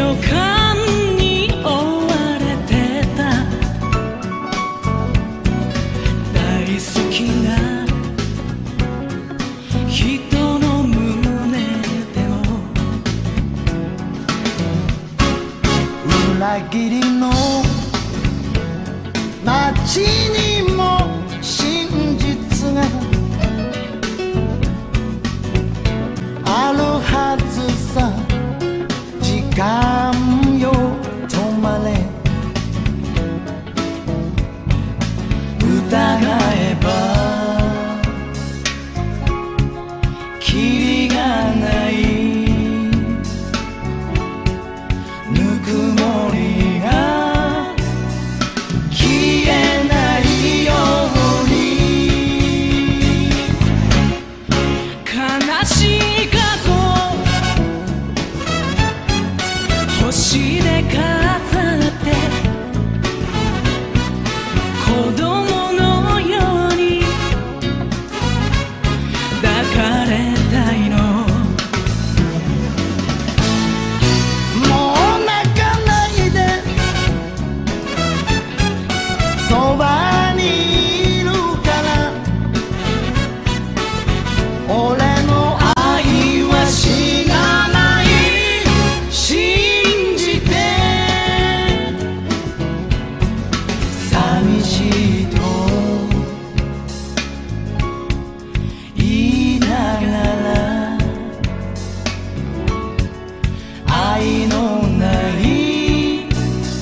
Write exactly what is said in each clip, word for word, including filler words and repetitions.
感に追われてた大好きな人の胸でも裏切りの街にも真実があるはずさ。時間よ止まれ疑えばキリがないぬくもりが消えないように悲しい過去星で飾って子供のように抱かれたいの。 もう泣かないでそばにいるから俺の愛は死なない信じて寂しいと言いながら愛のない遊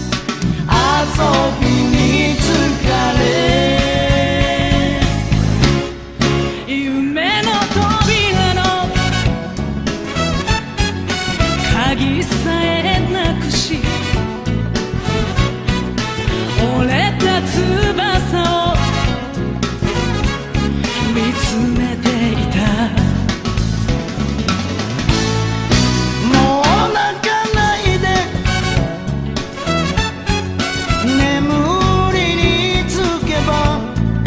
びに疲れ夢の扉の鍵さえなくし折れた翼を見つめていた。 もう泣かないで眠りにつけば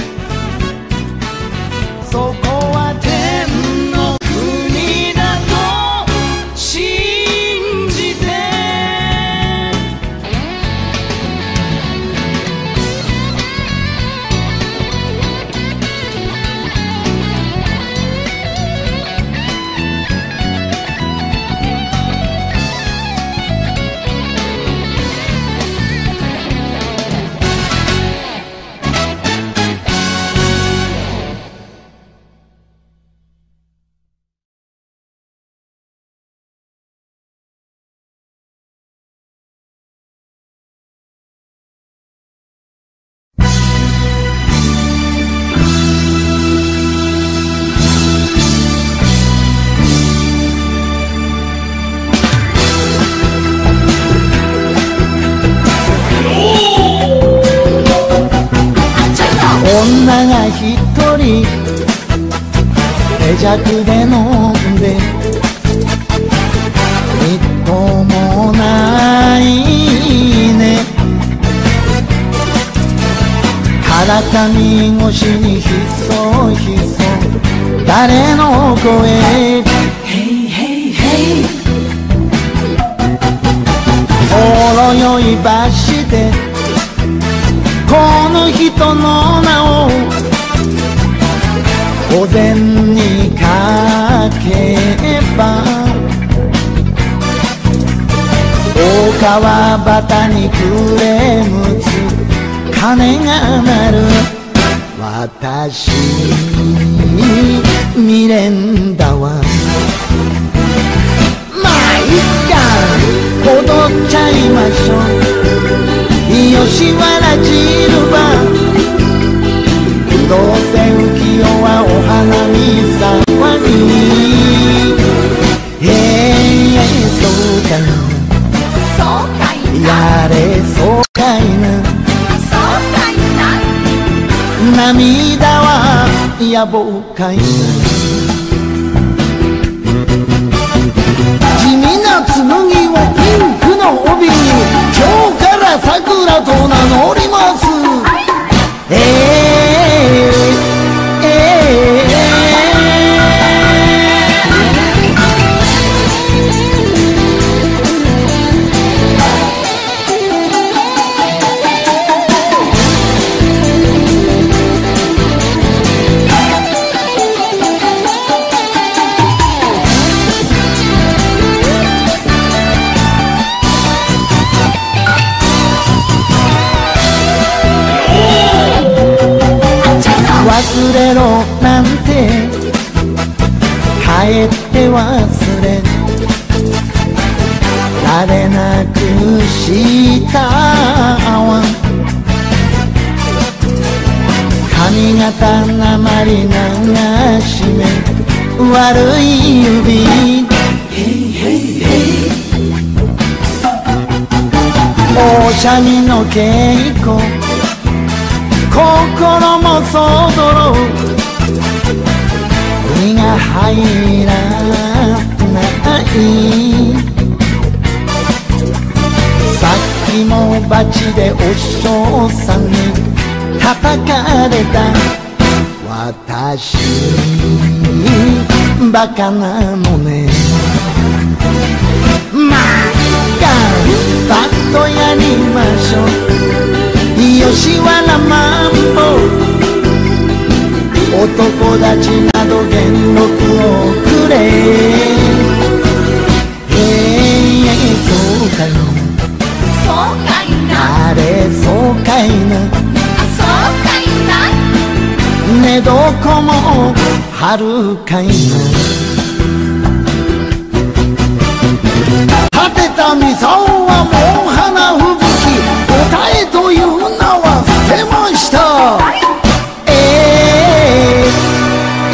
そこは天の国だと信じて女が一人手酌で飲んでみっともないね。からかみ越しにひそひそ誰の声ヘイヘイヘイほろ酔いばしてこの人の名をお膳にかけば大川端に暮れむつ鐘が鳴る。私未練だわまあいっか踊っちゃいましょう吉原汁ばどうせ浮世はお花見騒ぎええそうかいそうかいなやれそうかいなそうかいな涙は野暮かいな地味な紬をピンクの帯に今日から桜と名乗りますええええ忘れろなんて帰って忘れられなくしたわ髪型なまり流し目悪い指おしゃみの稽古心もそぞろ身が入らないさっきもバチでお師匠さんに叩かれた私バカなのねまあいいかバッとやりましょう吉原マンボ男たちなど元禄をくれええそうかいそうかいなあれそうかいなあそうかいな寝床も春かいな立てたミサオはもう花吹雪答えという名は捨てましたえええ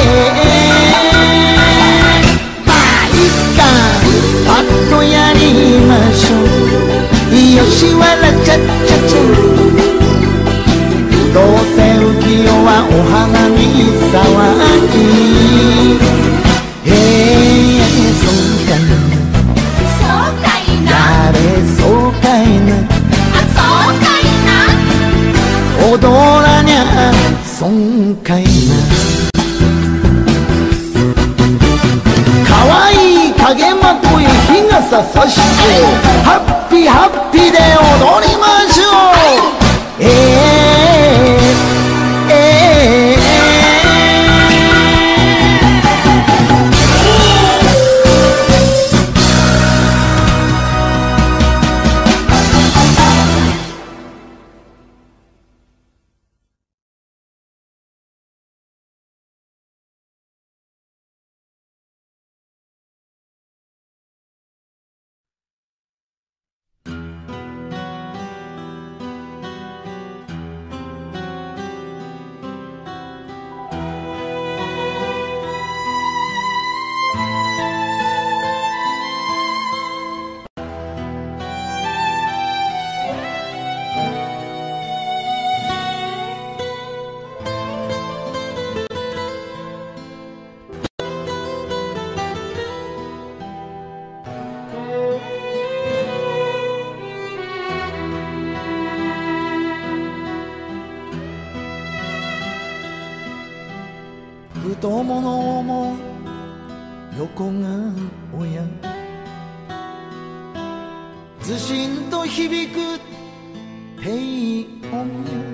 えまあいっかパッとやりましょう吉原チャッチャチャどうせ浮世はお花見騒ぎええそうかいそうかいなあれそうかいなあそうかいな踊らにゃ損かいなかわいい影まとい日傘さしてハッピーハッピーで踊りましょうええええ太ももも横が親ずしんと響く低音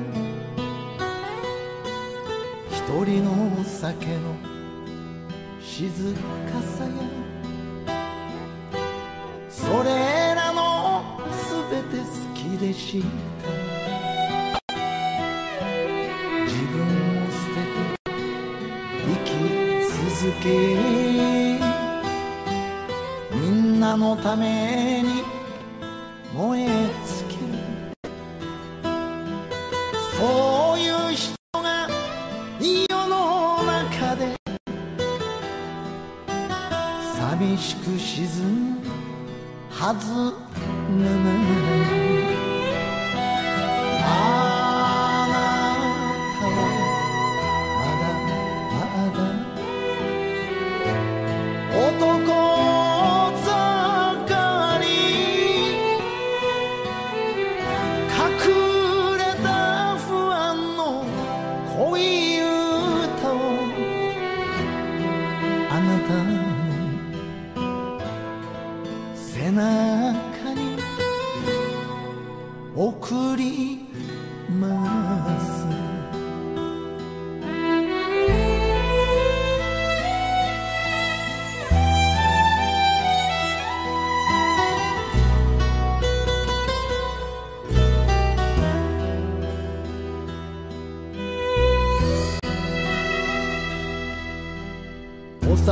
一人の酒の静かさやそれらのすべて好きでした自分を捨てて生き続けみんなのために燃え尽きるそういう人が世の中で寂しく沈むはずがないあなたはまだまだ男盛り隠れた不安の恋歌をあなたの背中に送ります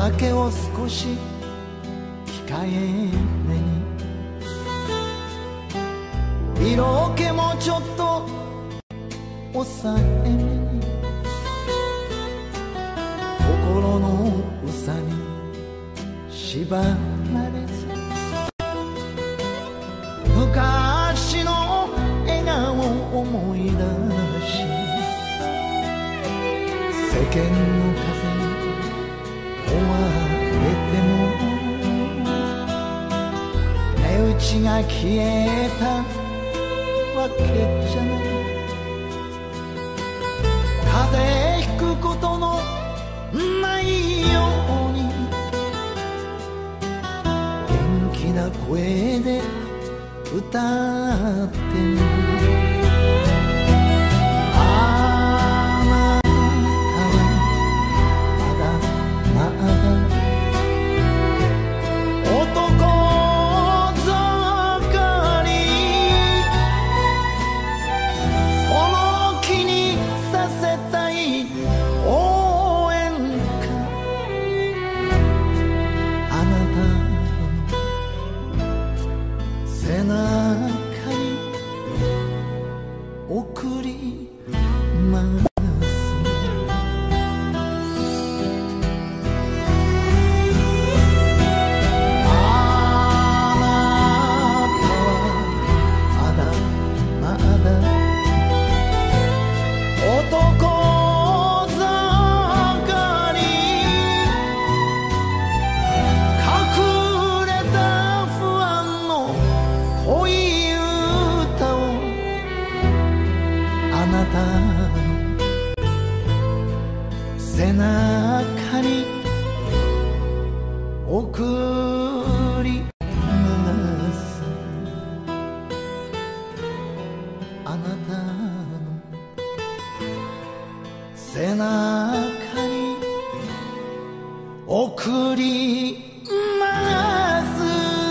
酒を少し控えめに、色気もちょっと抑えめに、心のうさに縛られず、昔の笑顔を思い出し、世間の風に追われても値打ちが消えたわけじゃない。風邪ひくことのないように元気な声で歌ってみる。あなたはまだまだ男盛り、その気にさせたい応援歌、あなたの背中に送ります。あなたはまだまだ男盛り、隠れた不安の恋歌をあなたの背中に送ります。あなたの背中に送ります。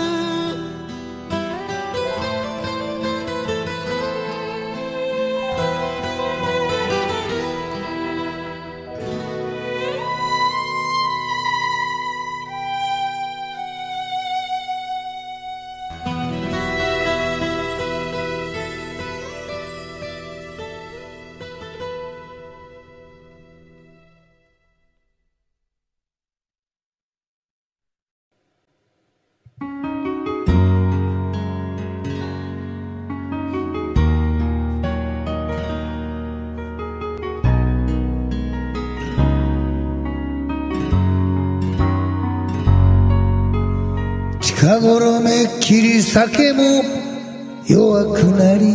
近頃めっきり酒も弱くなり、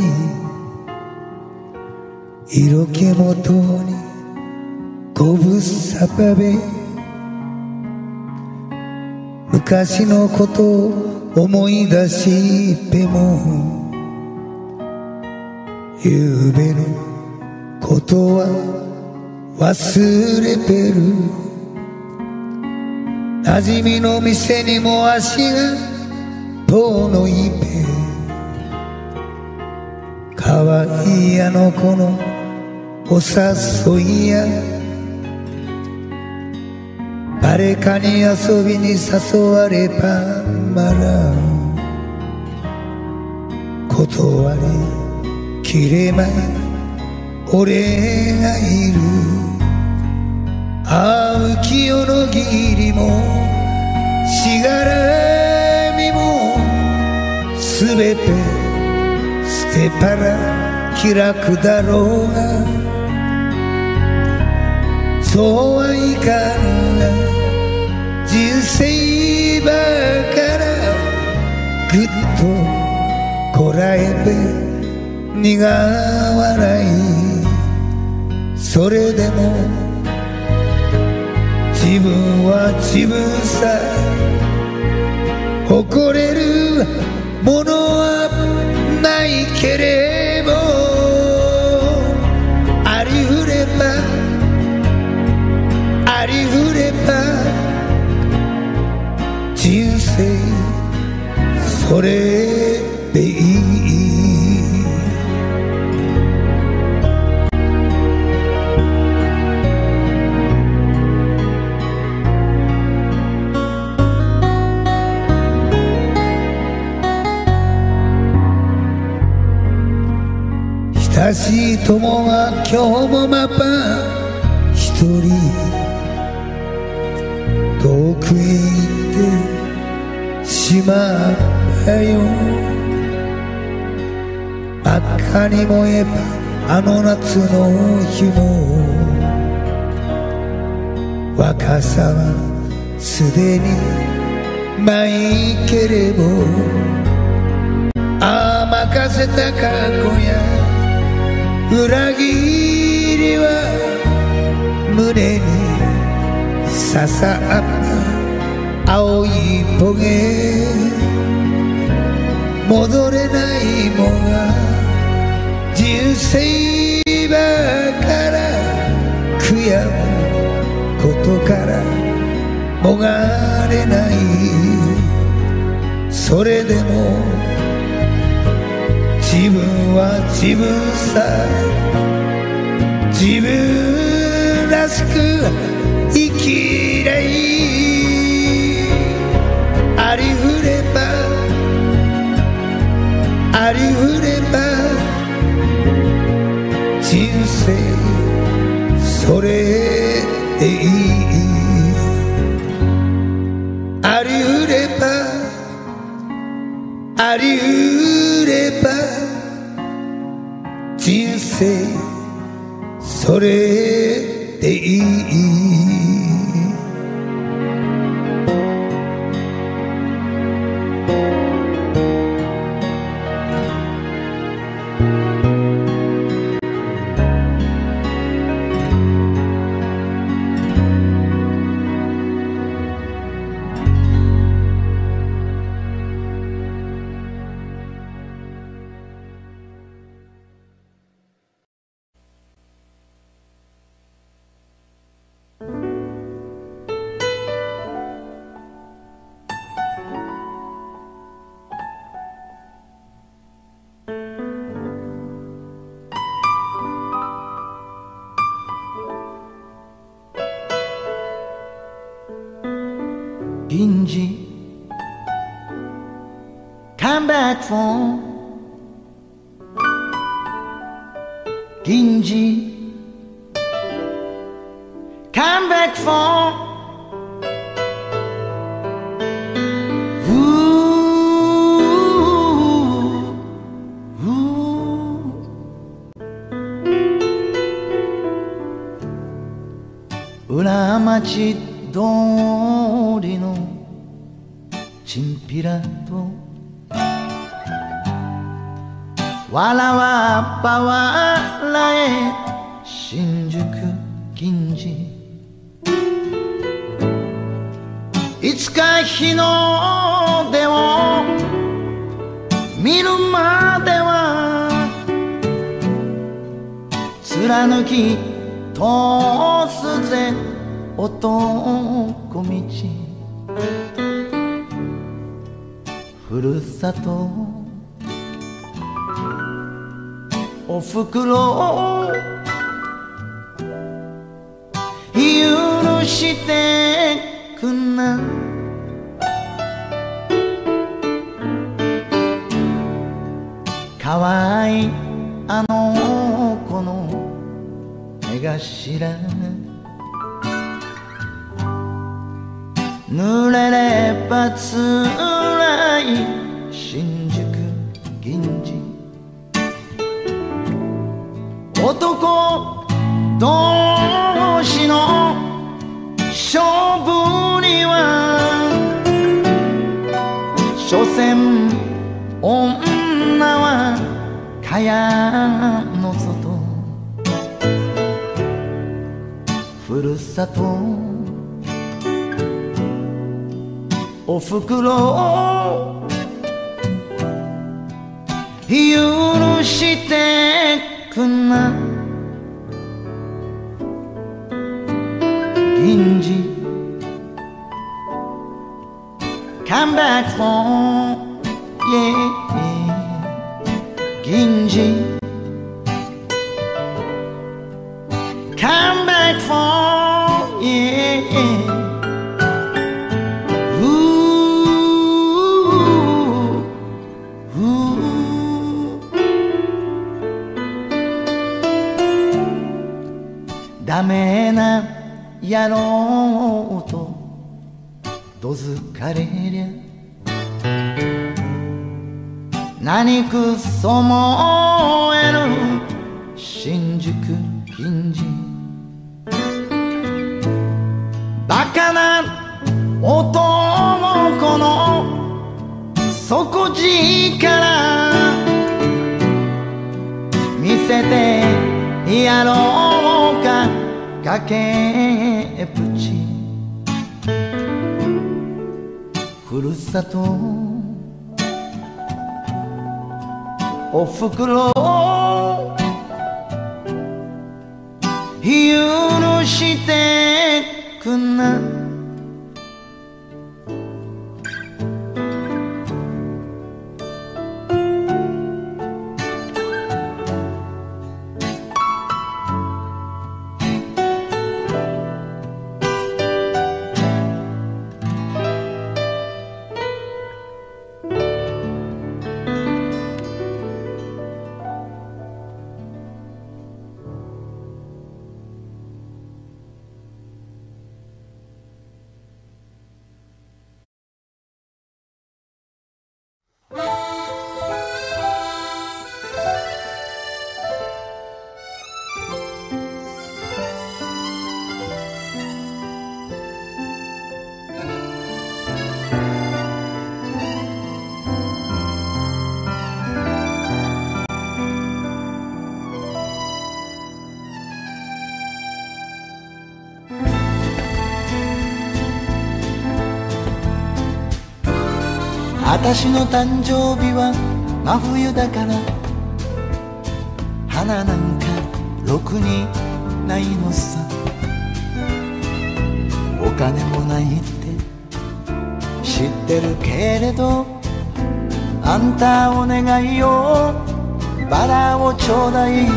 色気もとにごぶさばべ、昔のことを思い出しても、ゆうべのことは忘れてる。馴染みの店にも足が遠のいて、かわいいあの子のお誘いや、誰かに遊びに誘わればまら断りきれない俺がいる。青き夜の霧もしがらみもすべて捨てたら気楽だろうが、そうはいかんが人生ばからぐっとこらえて苦笑い、それでも自分は自分さ、誇れるものはないけれど、ありふればありふれば人生それでいい。 しい友が今日もまた一人遠くへ行ってしまったよ。真っ赤に燃えばあの夏の日も若さはすでにないけれど、ああ任せた過去や裏切りは胸に刺さった青いトゲ、戻れないもが人生ばから悔やむことからもがれない。それでも自分は自分さ、自分らしく生きりゃいい。ありふればありふれば人生それでいい。ありふればありふれば人生それでいい。 銀次 Come back from 銀次 Come back from裏町通りのチンピラとわらわばわらえ新宿銀次いつか日の出を見るまでは貫き通すぜ男道ふるさとおふくろ許してくんなかわいいあの子の目頭濡れればつらい新宿銀次男同士の勝負には所詮女は蚊帳の外ふるさとおふくろ許してくんな銀次 Come back from yeah 銀次 Come back from yeah やろうとどづかれりゃ何くそ燃える新宿近隣バカな男の底力見せてやろうか崖っぷちふるさとおふくろ許してくんな私の誕生日は真冬だから花なんかろくにないのさお金もないって知ってるけれどあんたお願いよバラをちょうだい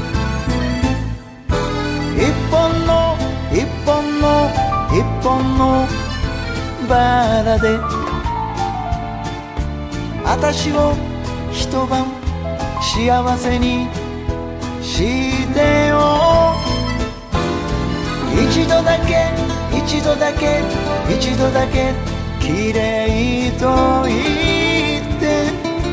一本の一本の一本のバラで私を一晩幸せにしてよ一度だけ一度だけ一度だけ綺麗と言って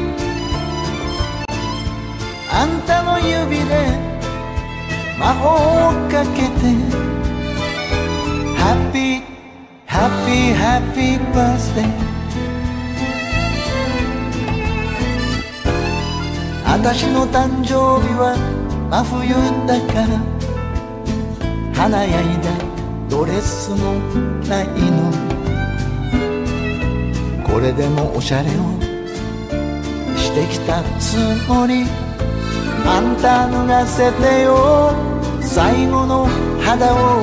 あんたの指で魔法をかけてハッピーハッピーハッピーバースデー私の誕生日は真冬だから華やいだドレスもないのこれでもおしゃれをしてきたつもりあんた脱がせてよ最後の肌を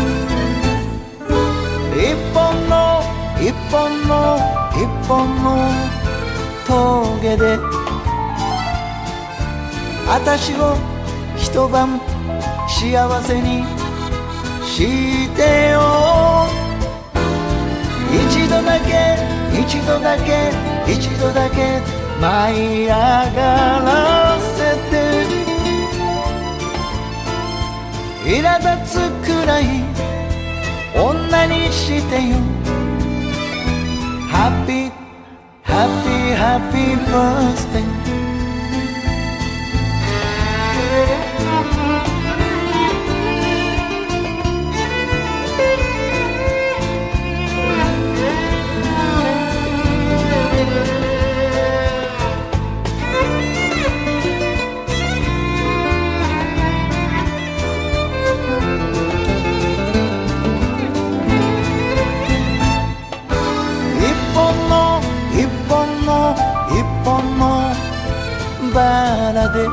一本の一本の一本の峠で私を一晩幸せにしてよ一度だけ一度だけ一度だけ舞い上がらせて苛立つくらい女にしてよハッピーハッピーハッピーバースデーバラで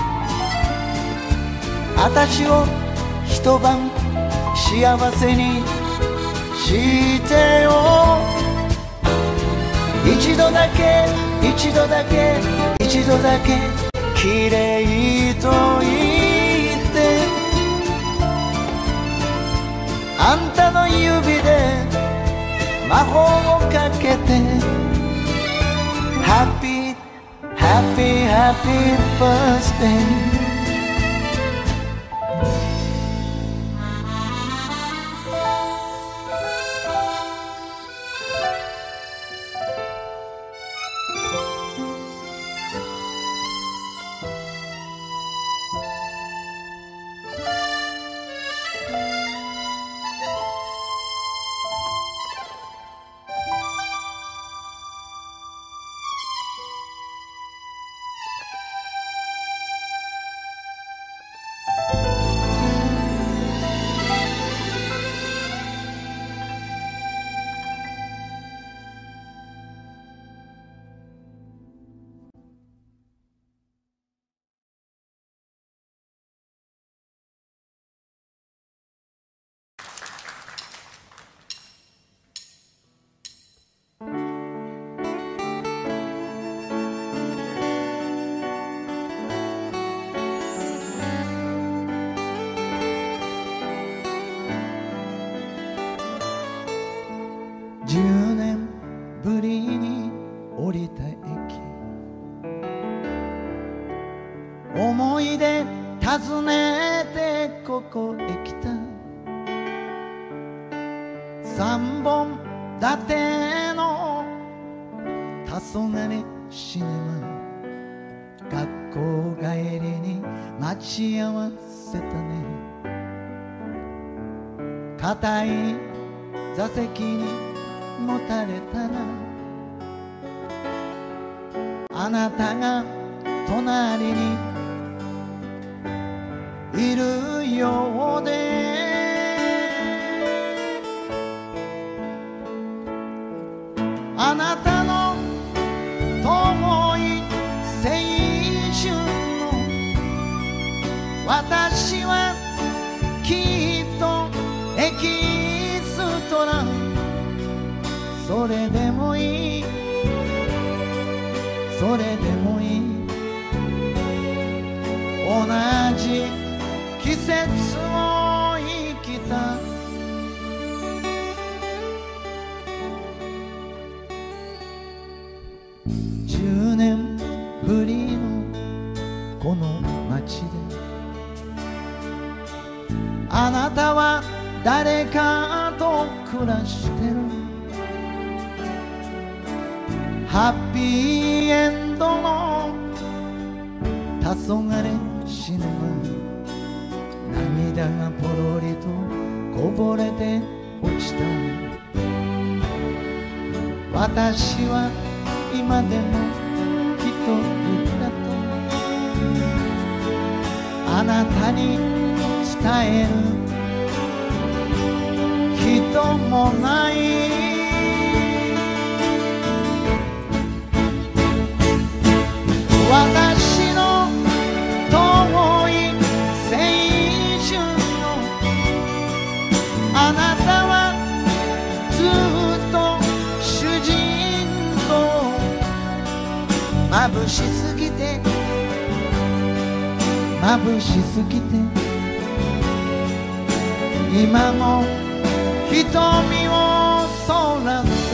私を一晩幸せにしてよ一度だけ一度だけ一度だけ綺麗と言ってあんたの指で魔法をかけてハッピーHappy, happy birthday 降りた駅、思い出訪ねてここへ来た。三本立ての黄昏シネマ、学校帰りに待ち合わせたね。硬い座席にもたれたら、あなたが隣にいるようで、あなたの遠い青春の私はきっとエキストラ、それでもいい、それでもいい、同じ季節を生きた。じゅうねんぶりのこの街で、あなたは誰かと暮らしてる。ハッピーエンドの黄昏シネマ、涙がポロリとこぼれて落ちた。私は今でも一人だとあなたに伝える人もない。私の遠い青春のあなたはずっと主人公、眩しすぎて眩しすぎて今も瞳をそらす。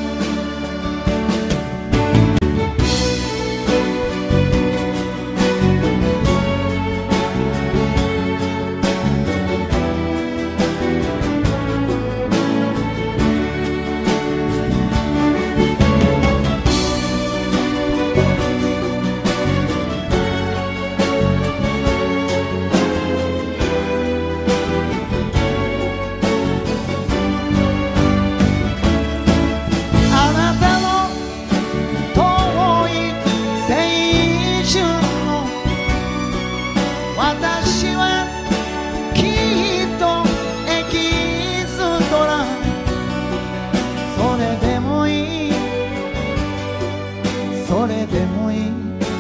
それでもいい、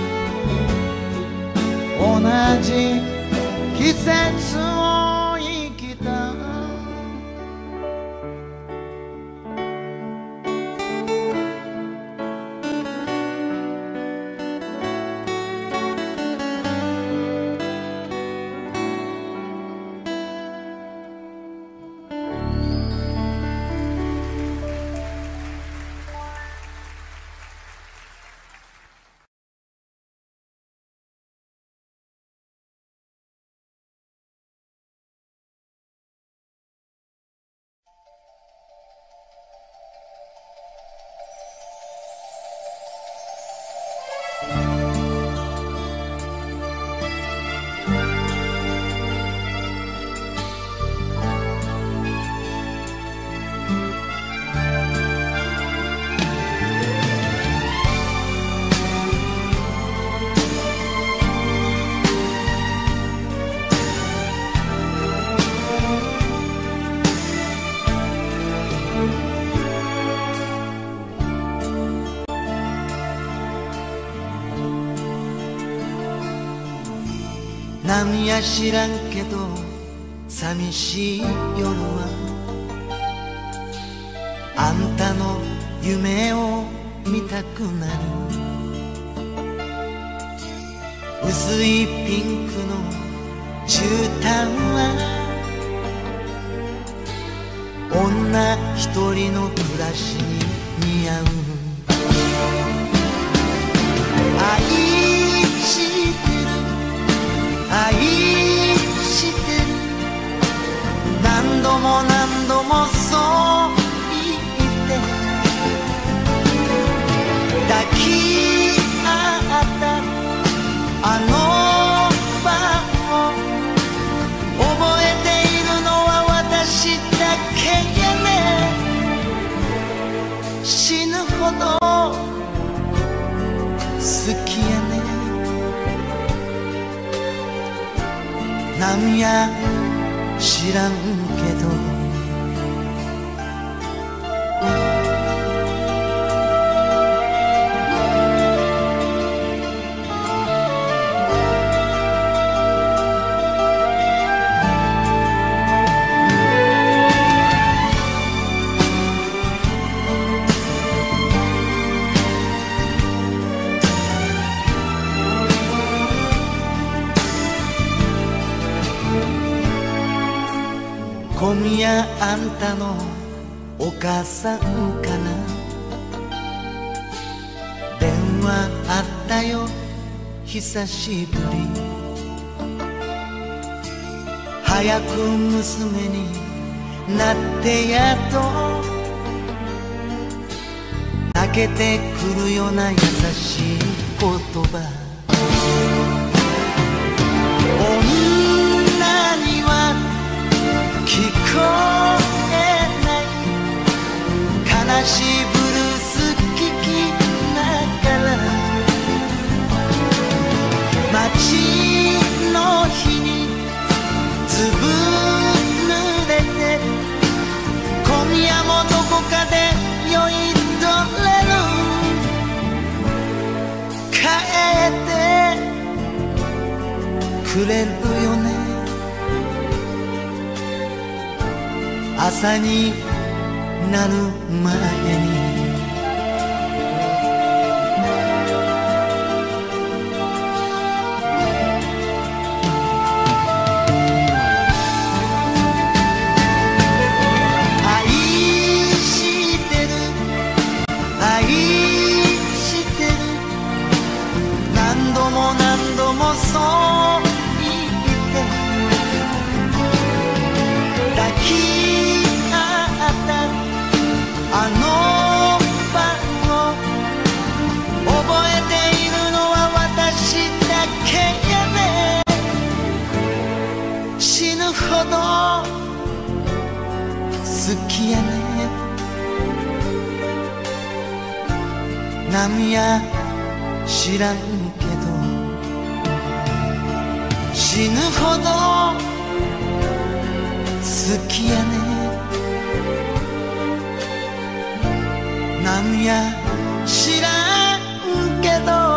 同じ季節を生きた。なんや知らんけど寂しい夜はあんたの夢を見たくなる。薄いピンクの絨毯は女一人の暮らしに似合う。 好きやねなんや知らんけど今夜あんたのお母さんかな電話あったよ久しぶり早く娘になってやっと泣けてくるような優しい言葉女には聞こえない悲しいブルース聴きながら街の日にずぶ濡れて今夜もどこかで酔いどれる帰ってくれるよね朝になる前に愛してる愛してる何度も何度もそう言って抱きあの晩を覚えているのは私だけやね死ぬほど好きやねなんや知らんけど死ぬほど好きやねなんや知らんけど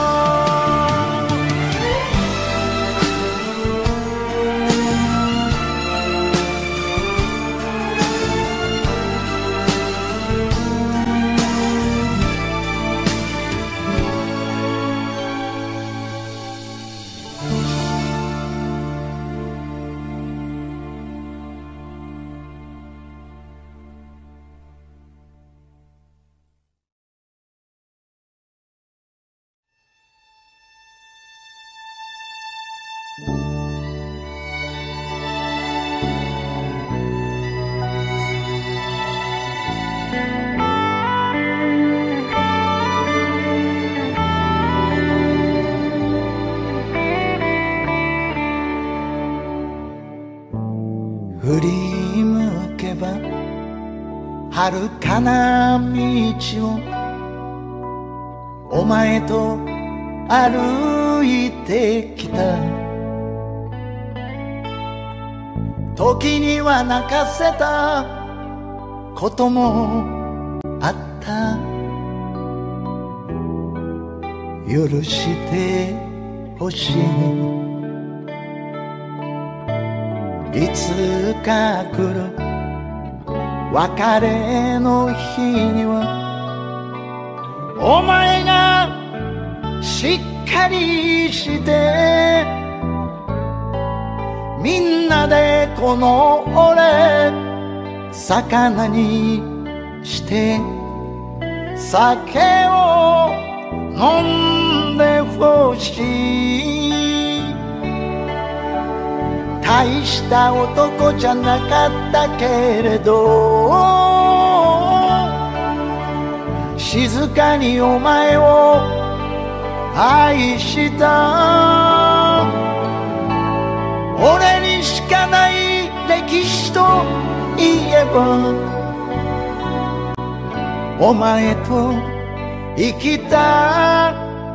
振り向けば遥かな道をお前と歩いてきた時には泣かせたこともあった許してほしいいつか来る別れの日にはお前がしっかりしてみんなでこの俺魚にして酒を飲んでほしい大した男じゃなかったけれど静かにお前を愛した俺にしかない歴史といえばお前と生きた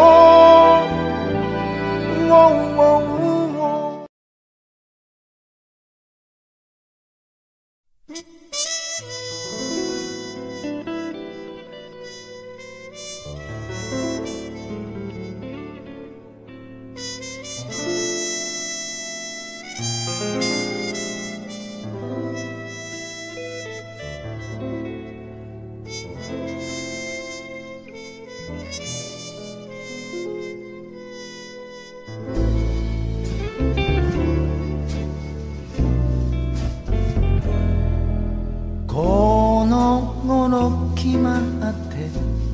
この頃決まって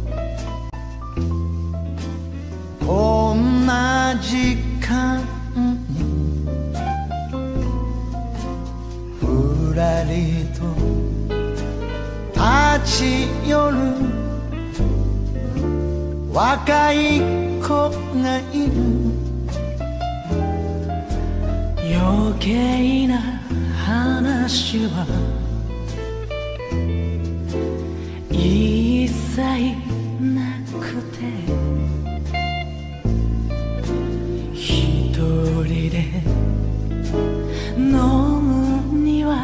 こんな時間にふらりと立ち寄る若い子がいる余計な話は一切なくて一人で飲むには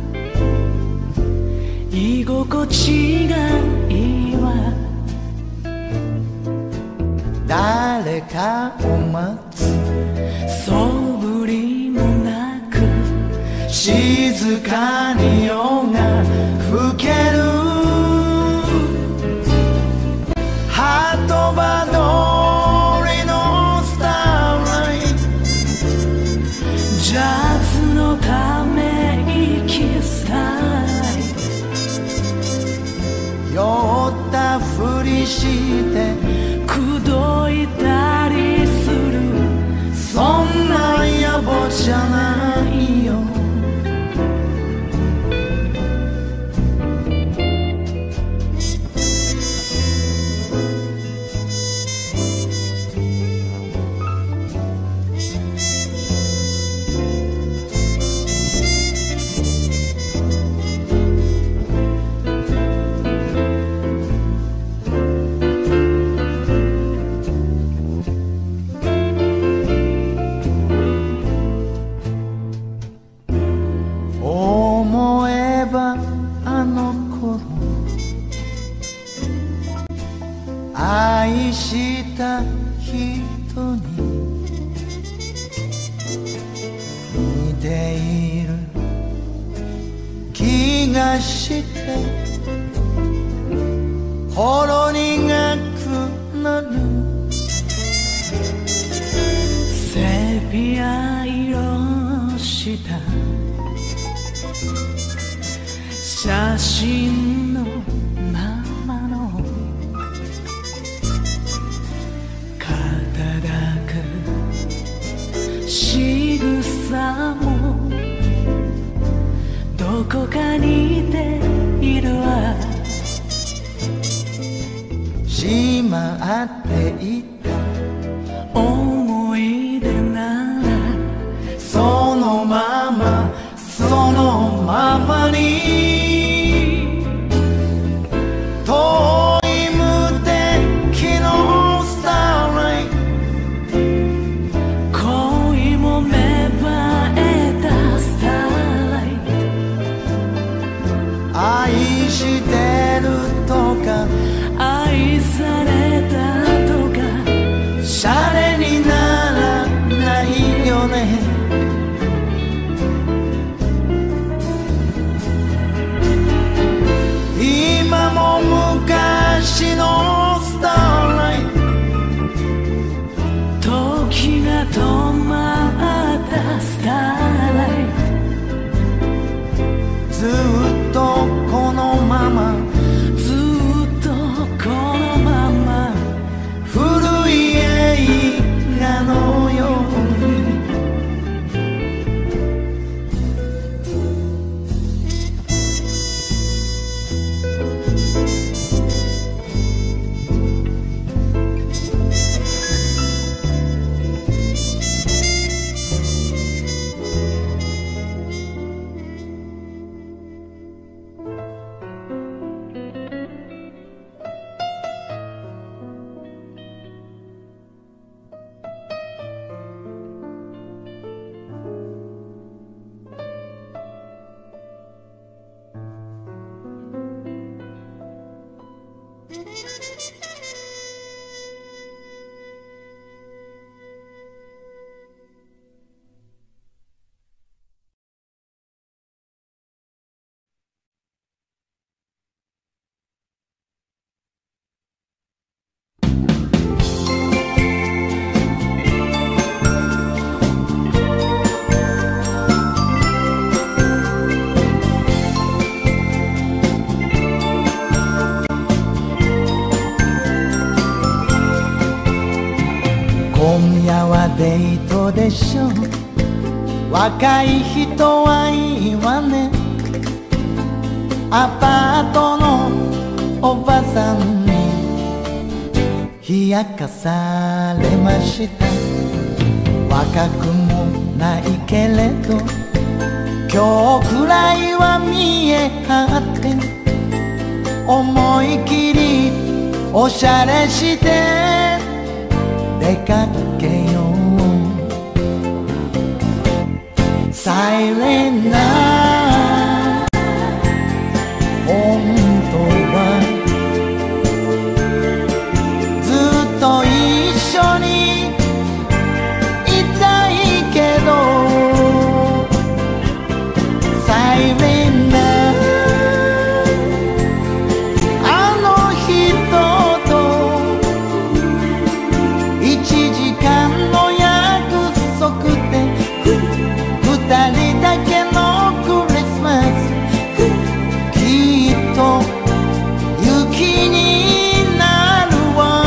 居心地がいいわ誰かを待つそぶりもなく静かに夜が更けるハート場通りのスターライトジャズのため息スタイル酔ったふりして口説いたりするそんな野暮じゃないよ思えばあの頃愛した人に似ている気がしてほろ苦くなるセピア色した写真のままの肩抱く仕草もどこかに似ているわしまっていた思い出ならそのままそのままに遠い無敵のスターライト恋も芽生えたスターライト愛してるとか愛されたとかシャレにならないよね今も昔のスターライト時が止まったスターライトずっとこのままずっとこのまま古い映画のようにデートでしょ。若い人はいいわね。アパートのおばさんに冷やかされました。若くもないけれど今日くらいは見え張って思い切りおしゃれして出かけよう。サイレンな本当はずっと一緒にいたいけど、サイレンなあの人といちじかんの約束で二人だけのクリスマス、きっと雪になるわ。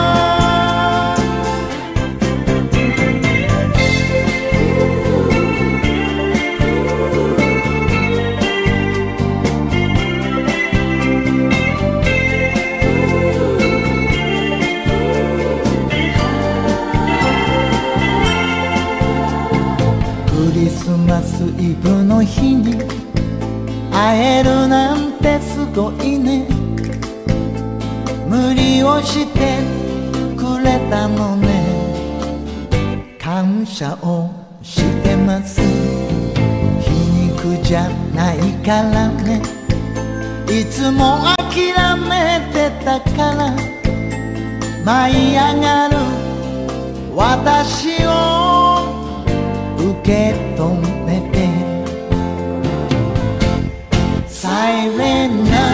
クリスマスイブの日に会えるなんてすごいね。無理をしてくれたのね。感謝をしてます。皮肉じゃないからね。いつも諦めてたから舞い上がる私を受け止めて、サイレンな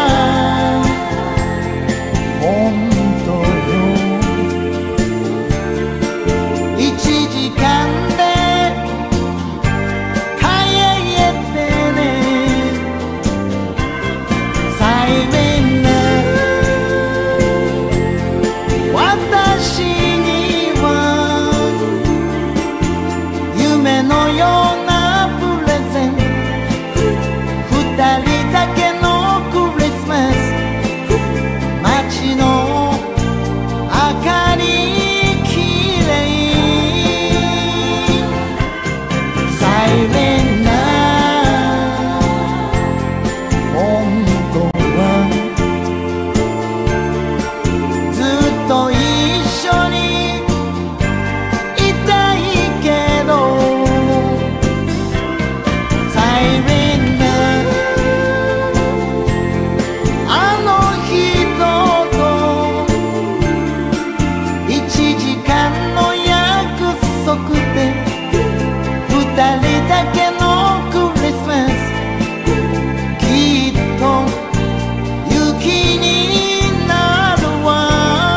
本当よ。いちじかんで帰ってね。サイレンな私には夢のようなプレゼント、二人だけのクリスマス、街の明かりきれい。サイレンな本当はずっと一緒にいたいけど、サイレンなあの人といちじかんの約束で二人だけのクリスマス、きっと雪になるわ。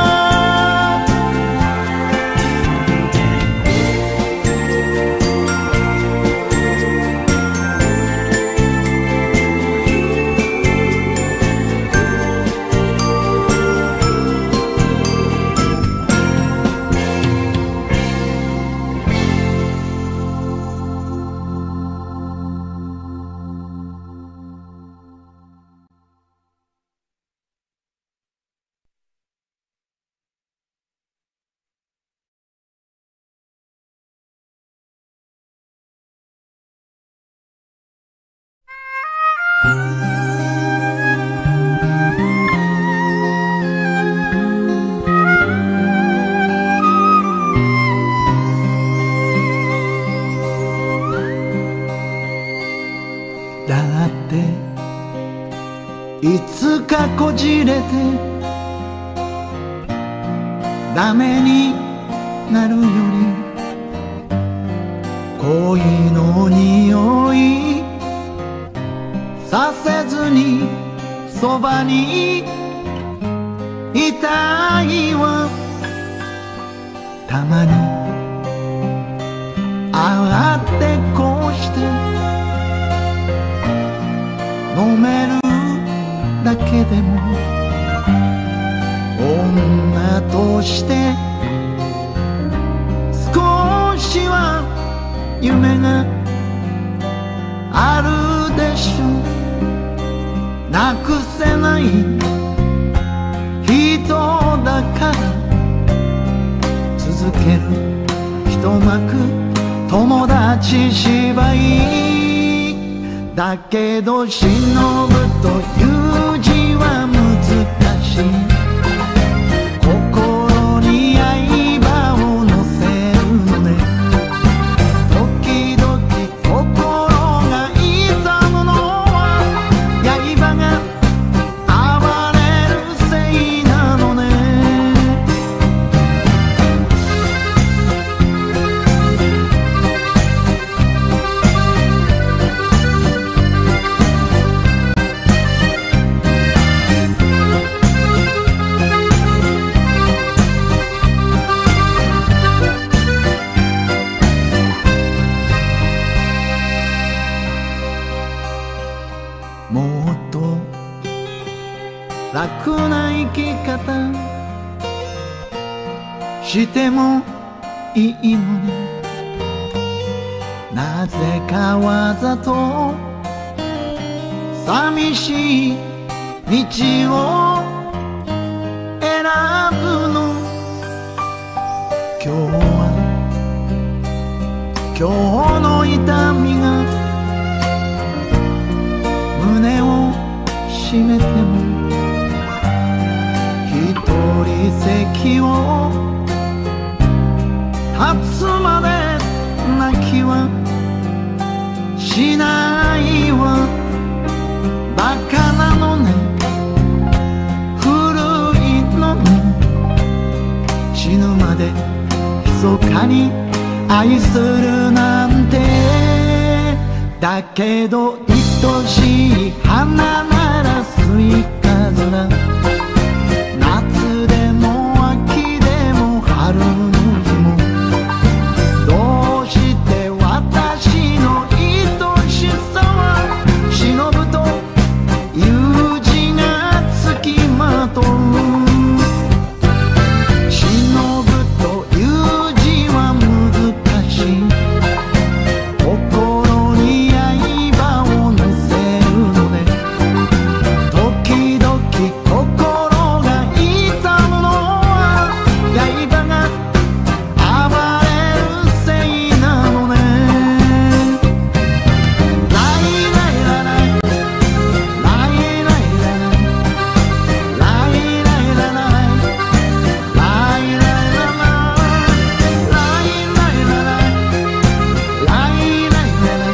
だっていつかこじれてダメになるより恋の匂いさせずにそばにいたいわ。たまにああってこうして飲めるだけでも女として少夢があるでしょう。なくせない人だから続ける一幕友達芝居だけど忍ぶという字は難しい。心に刃を乗せるのね。時々心が痛むのは刃が暴れるせいなのね。もっと楽な生き方してもいいのに、なぜかわざと寂しい道を選ぶの。今日は今日の痛みが胸を締めても一人席を立つまで泣きはしないわ。バカなのね、古いのね。死ぬまで密かに愛するなんて。だけど愛しい花ならスイカ空。夏でも秋でも春の日も。どうして私の愛しさは忍ぶという字がつきまとう。忍ぶという字は難しい。心に刃を乗せるのね。時々心が痛むのは刃が暴れるせいなのね。ライライラライライライラライライライラライライライラライライライラライライライラライライライラライライライラライライライラ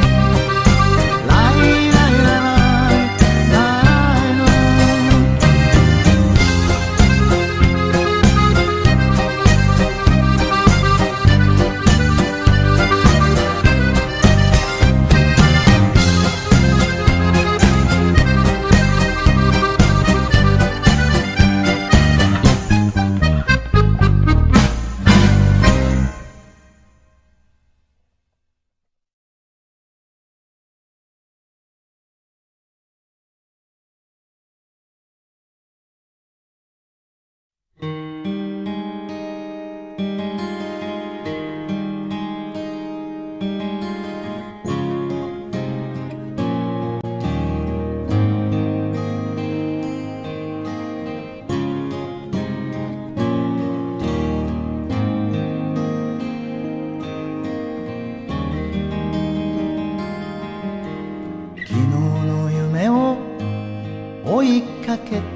昨日の夢を追いかけて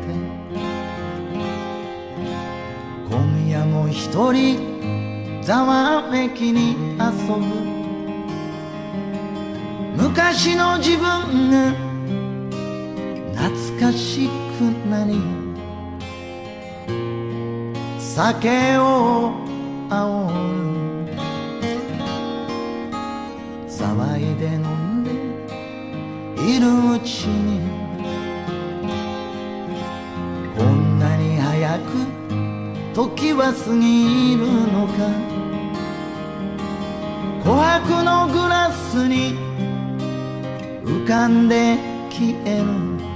今夜も一人ざわめきに遊ぶ。昔の自分が懐かしくなり酒を煽る。騒いで飲んでいるうちにこんなに早く時は過ぎるのか。琥珀のグラスに浮かんで消える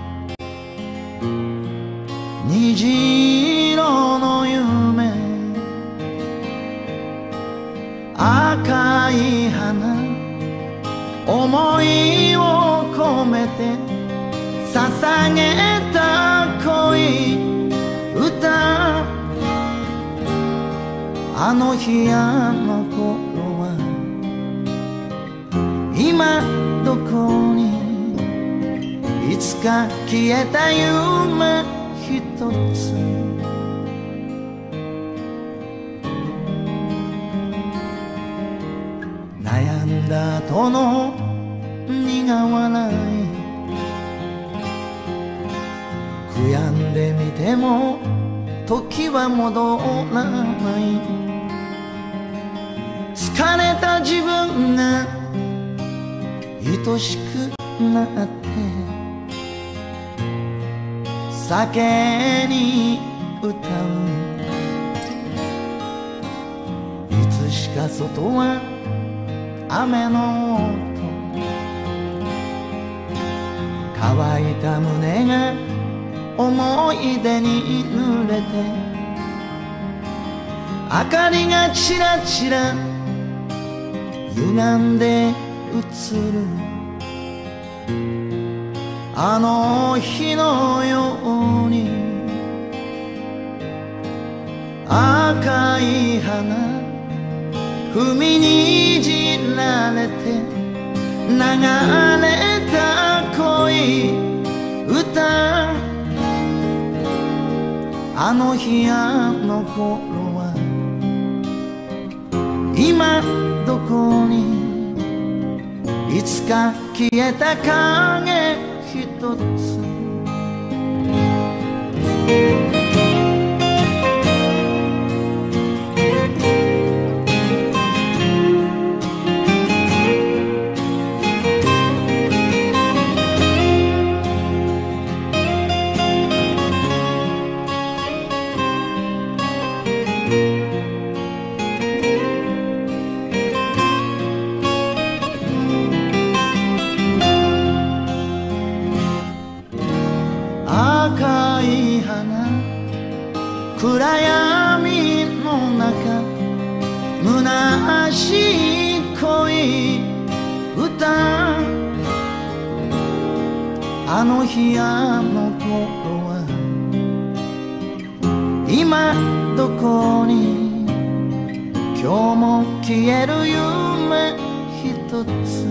虹色の夢。赤い花思いを込めて捧げた恋歌、あの日あの頃は今どこに、いつか消えた夢ひとつ、悩んだ後の苦笑い、悔やんでみても時は戻らない、疲れた自分が愛しくなって酒に歌う、いつしか外は雨の音、乾いた胸が思い出に濡れて、明かりがちらちら歪んで映る、あの日のように赤い花踏みにじられて流れた恋歌、あの日あの頃は今どこに、いつか消えた影ひとつ、赤い花暗闇の中虚しい恋歌、あの日あの頃は今どこに、今日も消える夢ひとつ、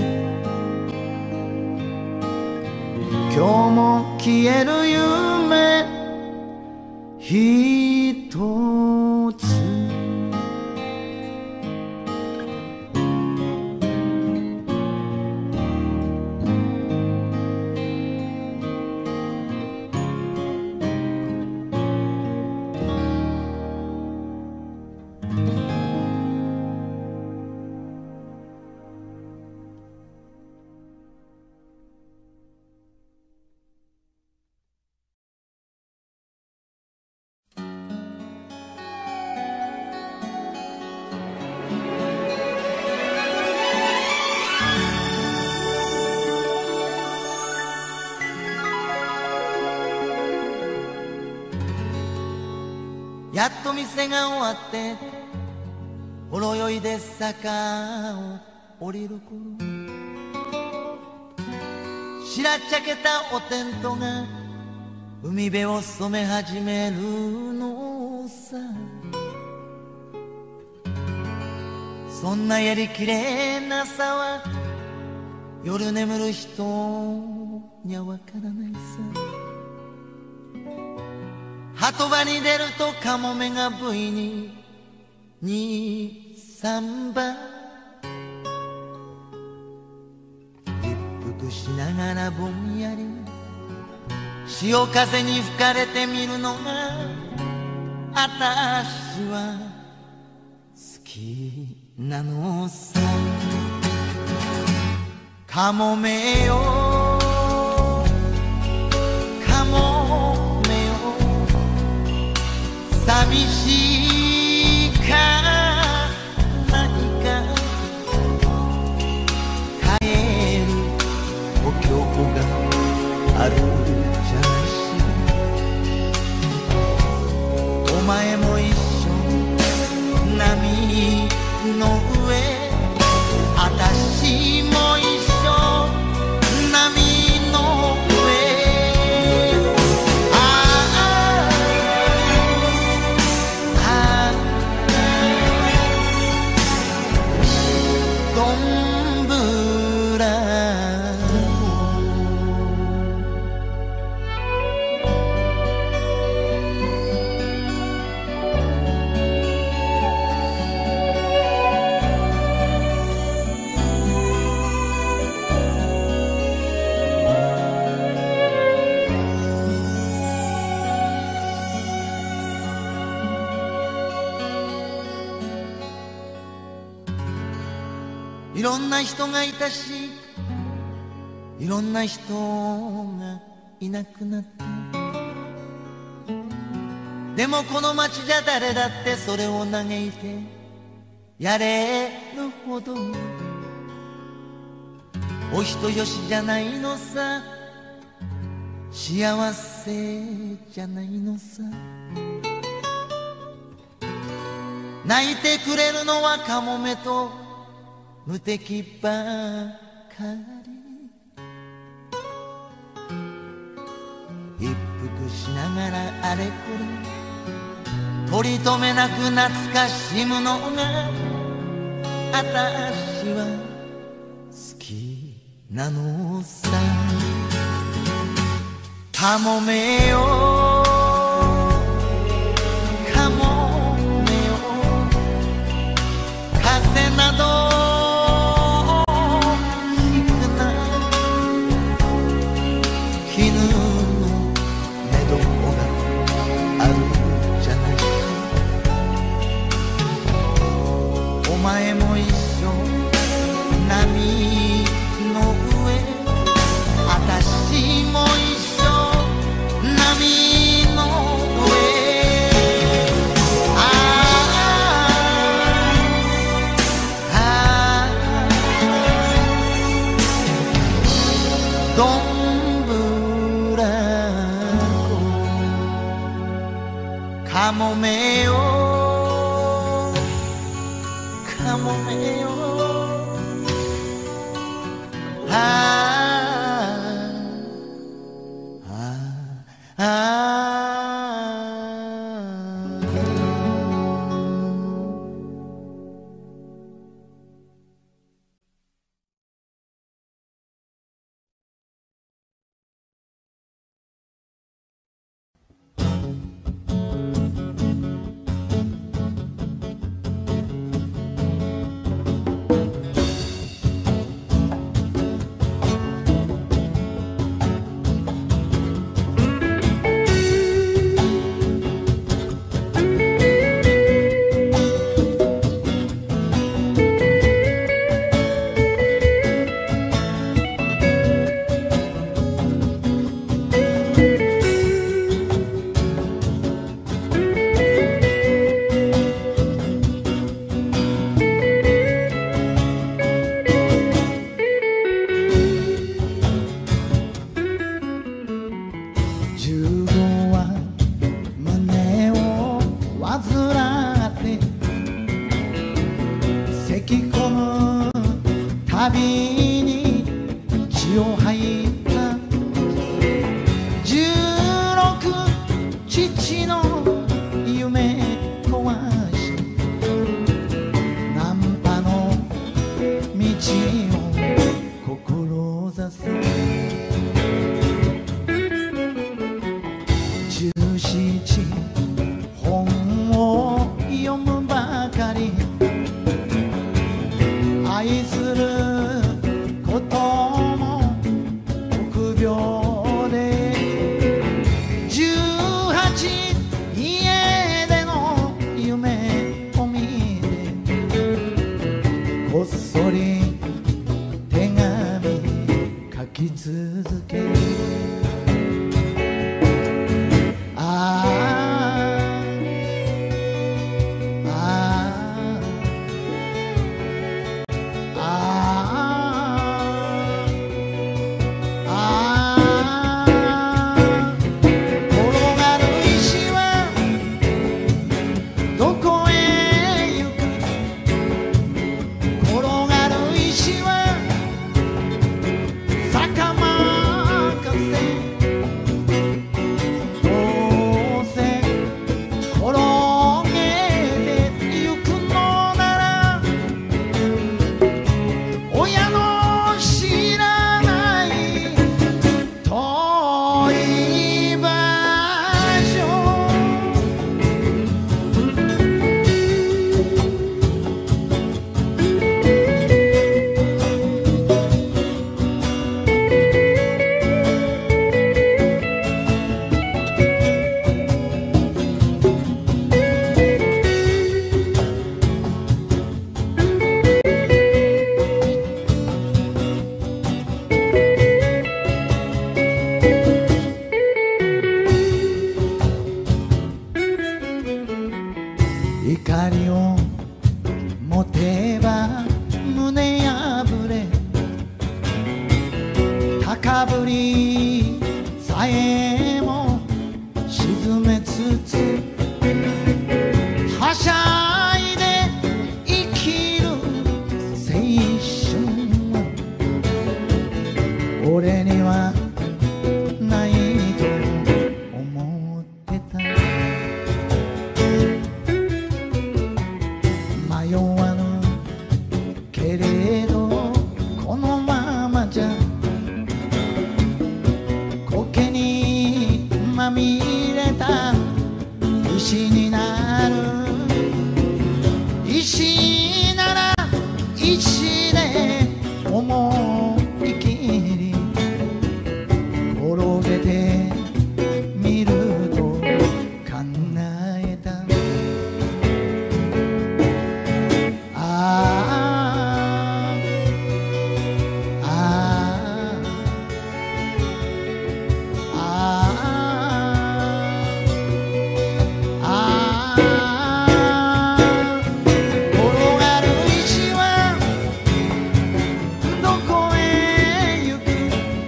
今日も消える夢ひとつ。やっと店が終わってほろ酔いで坂を降りる頃、白っちゃけたおテントが海辺を染め始めるのさ。そんなやりきれなさは夜眠る人にはわからないさ。鳩場に出るとカモメがブイに二三番一服しながらぼんやり潮風に吹かれてみるのがあたしは好きなのさ。カモメよカモメよ寂しいかないか帰る故郷があるじゃないし、お前も一緒波の上あたしも一緒どんぶらいろんな人がいたし、いろんな人がいなくなった。でもこの街じゃ誰だってそれを嘆いてやれるほどお人よしじゃないのさ、幸せじゃないのさ。泣いてくれるのはカモメと無敵ばかり。一服しながらあれこれ取り留めなく懐かしむのがあたしは好きなのさ。カモメよカモメよ、風などお前も一緒波の上、あたしも一緒波の上。ああああどんぶらこカモメよカモメよ、ああああ旅に血を吐いた十六父の夢壊しナンパの道を志す十七本を読むばかり愛することも臆病で十八家での夢を見てこっそり手紙書き続けるあ坂任せけれどこのままじゃ苔にまみれた石になる。石なら石で思い切り転げてみると考えた。ああああああ転がる石はどこへ行く。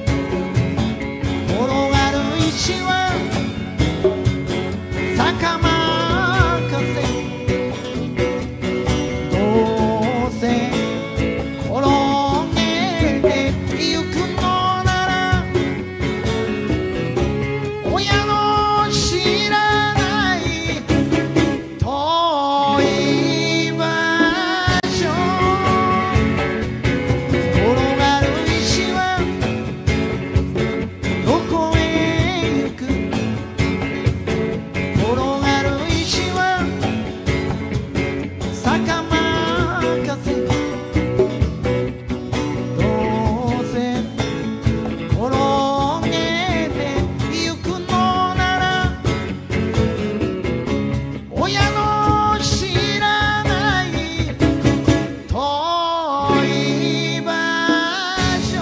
転がる石は坂任せ。どうせ転げてゆくのなら親の知らない遠い場所。転がる石はどこへ行く。転がる石は坂任せ。どうせ転げてゆくのなら親の知らない遠い場所。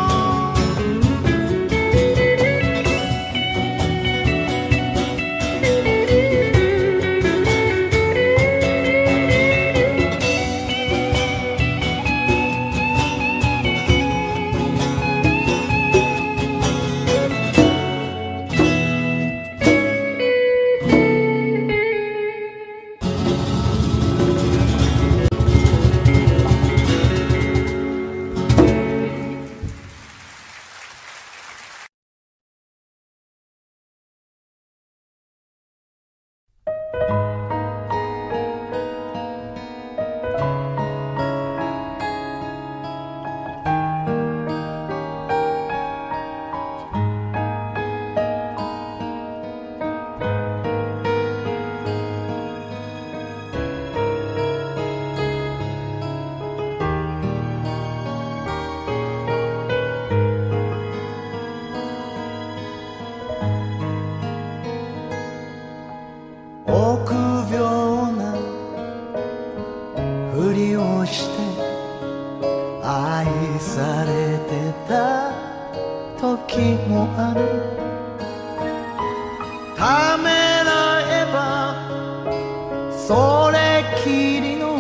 臆病なふりをして愛されてた時もある。ためらえばそれきりの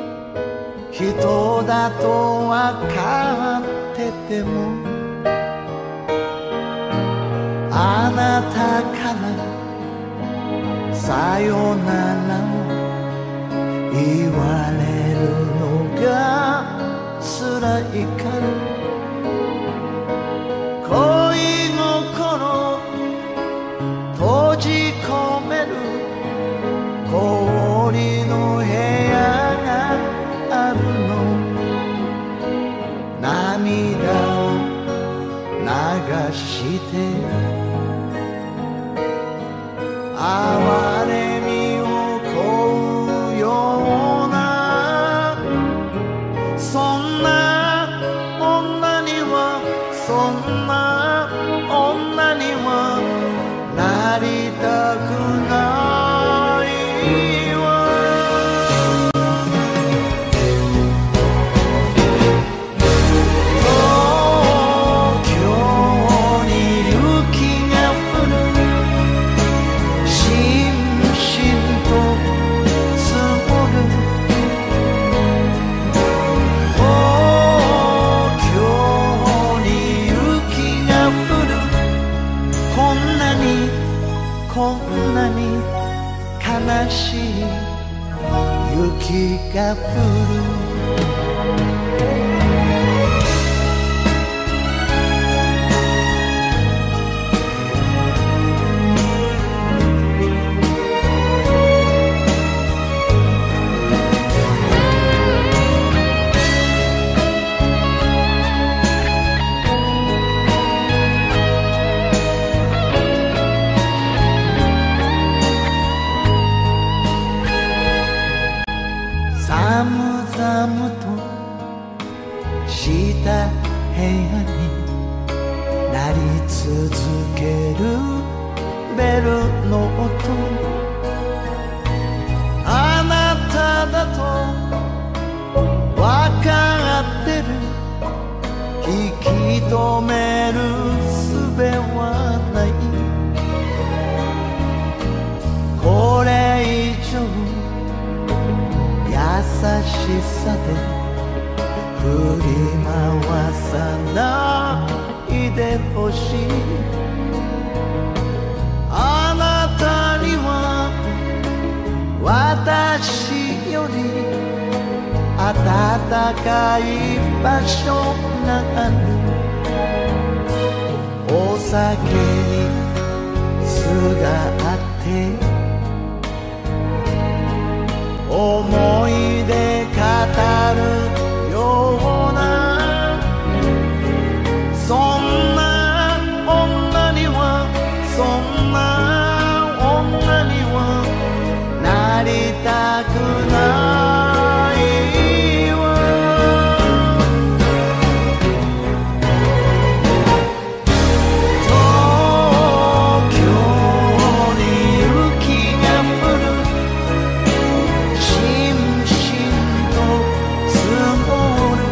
人だと分かっててもあなたからさよなら言われるのが辛いから。恋心閉じ込める氷の部屋があるの。涙を流して哀れみを乞うようなそんな女にはそんな女にはなりたくないわ。東京に雪が降るしんしんと積もる。東京に雪が降る。こんなにこんなに悲しい雪が降る。 した部屋に鳴り続けるベルの音、あなただとわかってる、引き止める術はない、これ以上優しさで振り回さないでほしい、あなたには私より暖かい場所がある、お酒にすがって思い出語るような、そんな女にはそんな女にはなりたくないわ。東京に雪が降る、しんしんと積もる、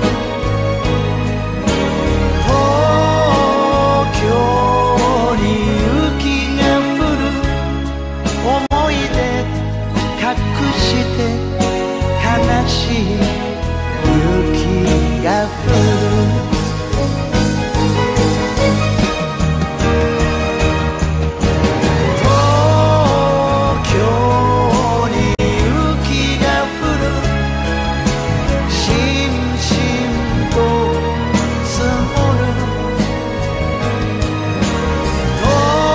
東京に雪が降る、思い出隠して悲しい雪が降る、東京に雪が降る、しんしんと積もる、東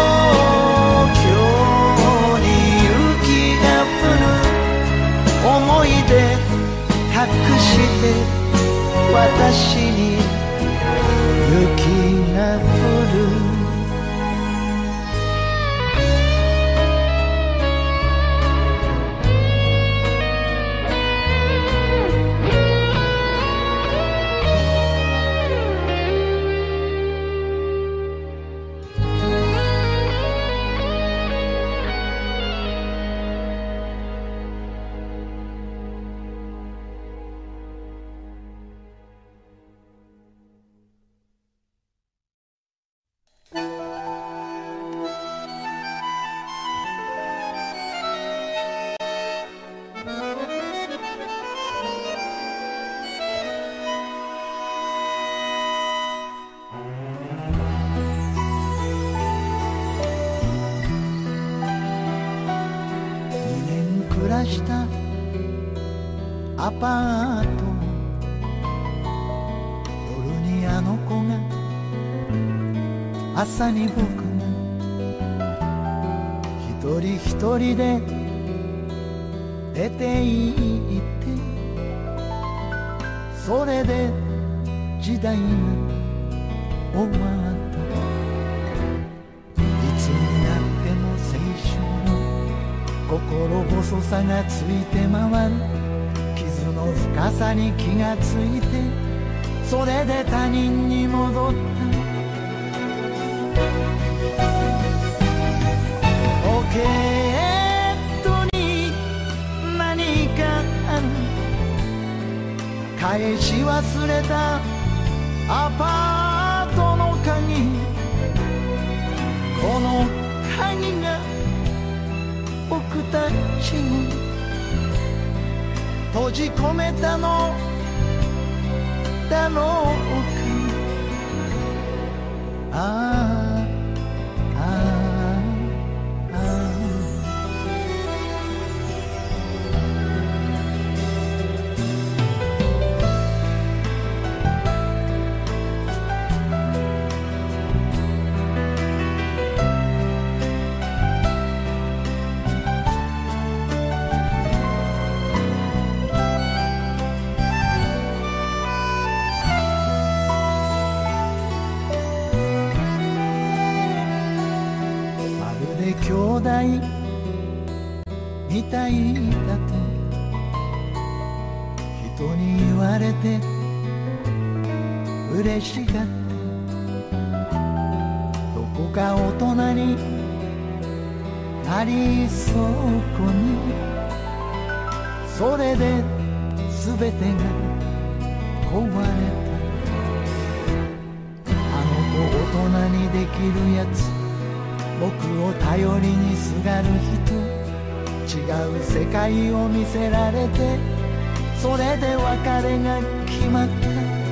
京に雪が降る、思い出隠して私に雪が降る。暮らしたアパート、夜にあの子が、朝に僕が一人一人で出て行って、それで時代が終わった。いつになっても青春の心細さがついて回る、傷の深さに気がついて、それで他人に戻った。ポケットに何かある、返し忘れたアパートの鍵、この鍵が僕たちを閉じ込めたのだろうか。ああああああ、兄弟みたいだと人に言われて嬉しがってどこか大人になりそう子にそれで全てが壊れたあの子大人にできるやつ僕を頼りにすがる人違う世界を見せられてそれで別れが決まった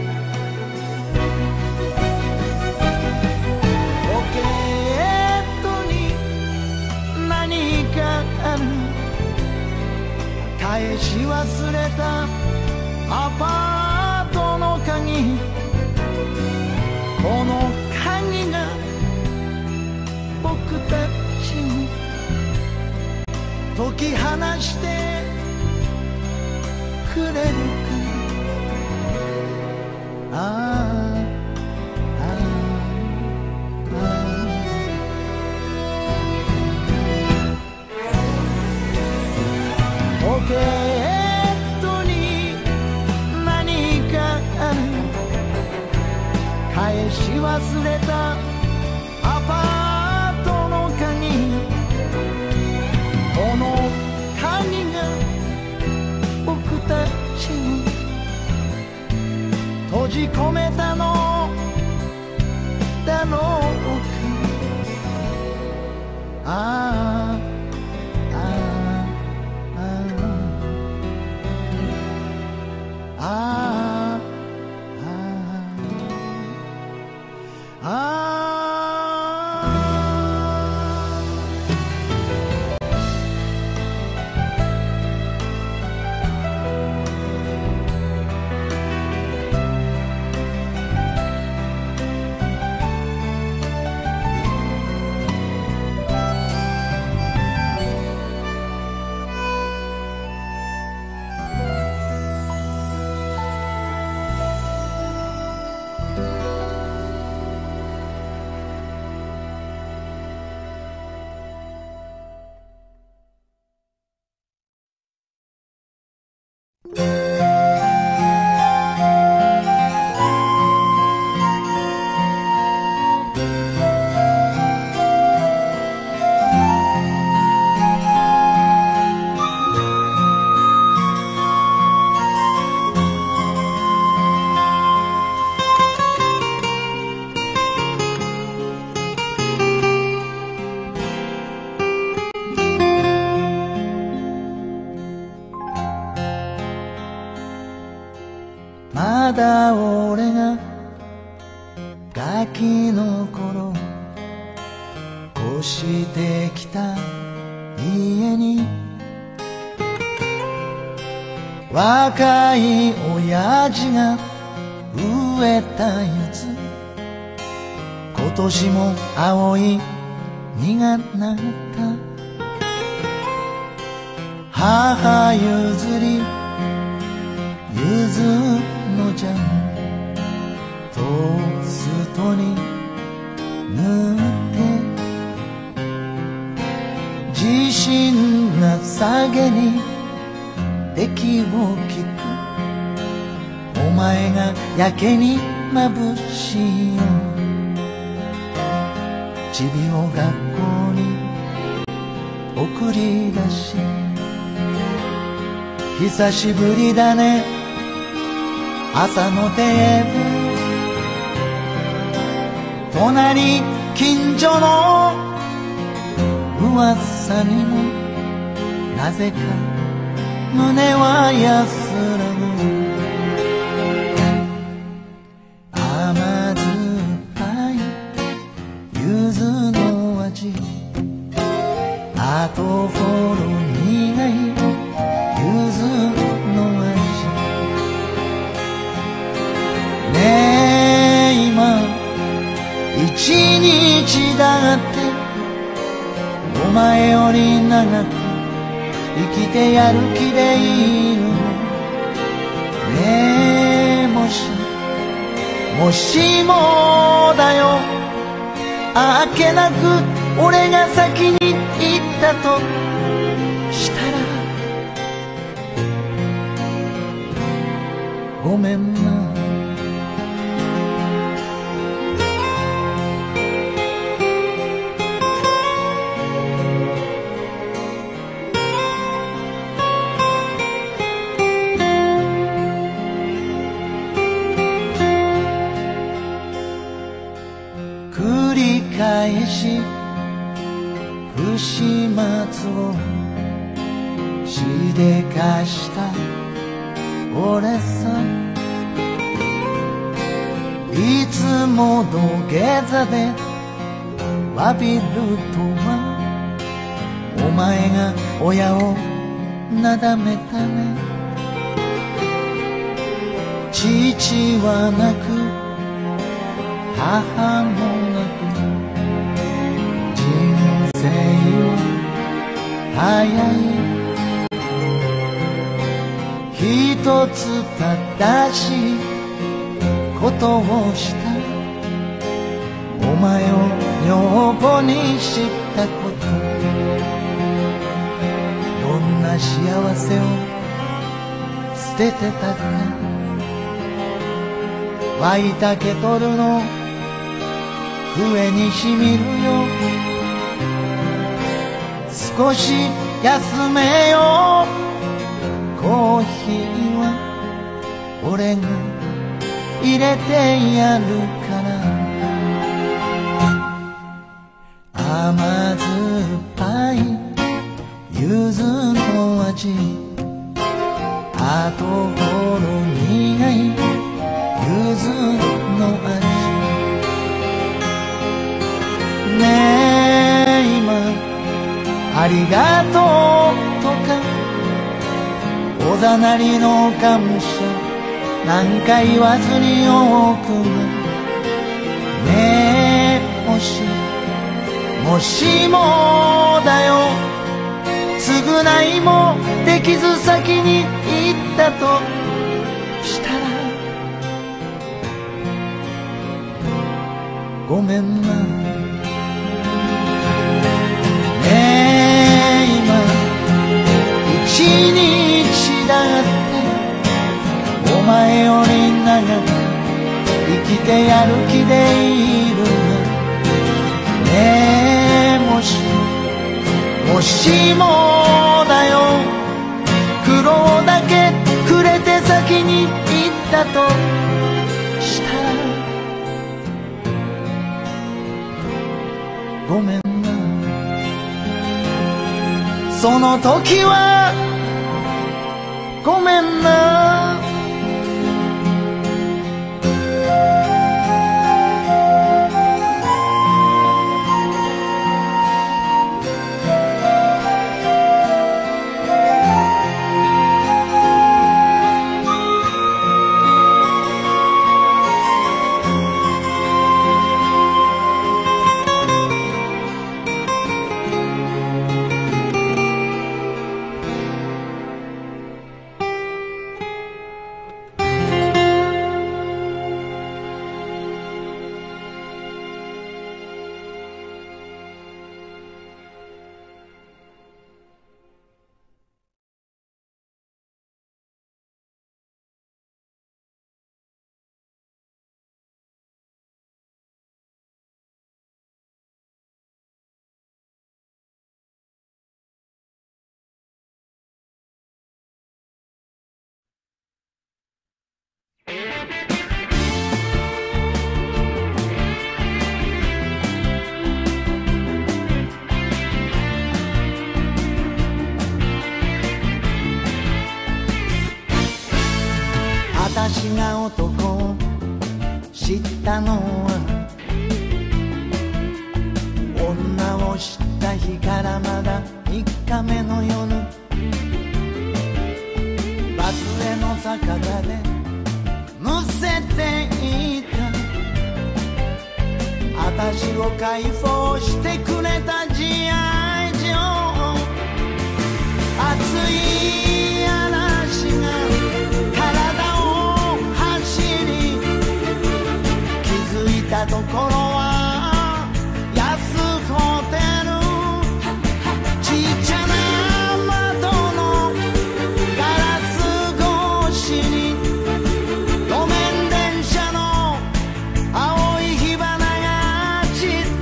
ポケットに何かある返し忘れたアパートの鍵この鍵が僕たちを解き放してくれるかああああポケットに何かある返し忘れたアパートの鍵この鍵が僕たちを閉じ込めたのだろうかあああああまだ俺がガキの頃越してきた家に若い親父が植えたやつ今年も青い実がなった母譲りゆずのジャムトーストに塗って自信なさげに息を聞くお前がやけに眩しいよチビを学校に送り出し久しぶりだね朝のテーブル隣近所の噂にもなぜか胸は安らぐ甘酸っぱい柚子の味あとフォロ苦い柚子の味ねえ今一日だってお前より長く生きてやる気でいるのねえもしもしもだよあっけなく俺が先に行ったとしたらごめんな返し不始末をしでかした俺さ、いつも土下座で詫びるとはお前が親をなだめたね。父はなく母もなく人生は早い。一つ正しいことをしたお前を女房にしたこと、どんな幸せを捨ててたか、沸いたケトルの上にしみるよ。少し休めよう、コーヒーは俺が入れてやるから。甘酸っぱい柚子の味、後ほろ苦い柚子の味。ねえ今ありがとうとかおざなりの感謝なんか言わずにおくが、ねえもしもしもだよ、償いもできず先に行ったとしたらごめんな。ねえ今一日だってお前より長く生きてやる気でいるが、ねえもしもしもだよ、苦労だけくれて先に行ったとしたらごめんな。その時はごめんな。私が男を知ったのは女を知った日からまだみっかめの夜、バスへの酒場でむせていた私を解放してくれた慈愛情、熱い嵐が体を走り気づいたところは安ホテル、ちっちゃな窓のガラス越しに路面電車の青い火花が散った。